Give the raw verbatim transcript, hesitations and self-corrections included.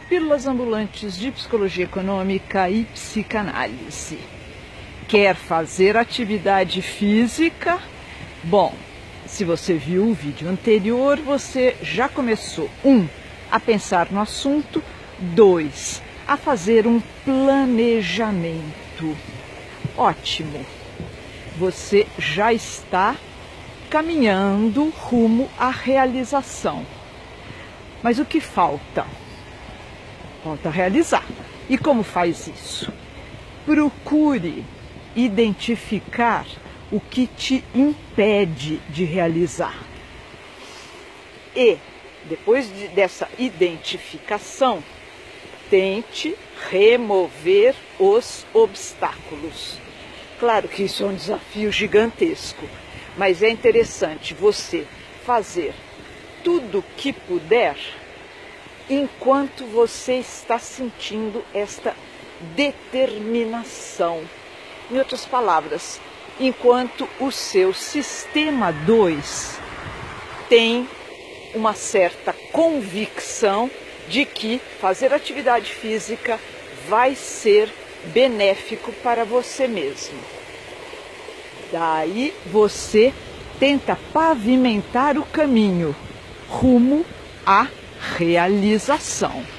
Pílulas ambulantes de psicologia econômica e psicanálise. Quer fazer atividade física? Bom, se você viu o vídeo anterior, você já começou, um, a pensar no assunto, dois, a fazer um planejamento. Ótimo! Você já está caminhando rumo à realização. Mas o que falta? Falta realizar. E como faz isso? Procure identificar o que te impede de realizar. E, depois de, dessa identificação, tente remover os obstáculos. Claro que isso é um desafio gigantesco, mas é interessante você fazer tudo o que puder enquanto você está sentindo esta determinação. Em outras palavras, enquanto o seu sistema dois tem uma certa convicção de que fazer atividade física vai ser benéfico para você mesmo. Daí você tenta pavimentar o caminho rumo à realização.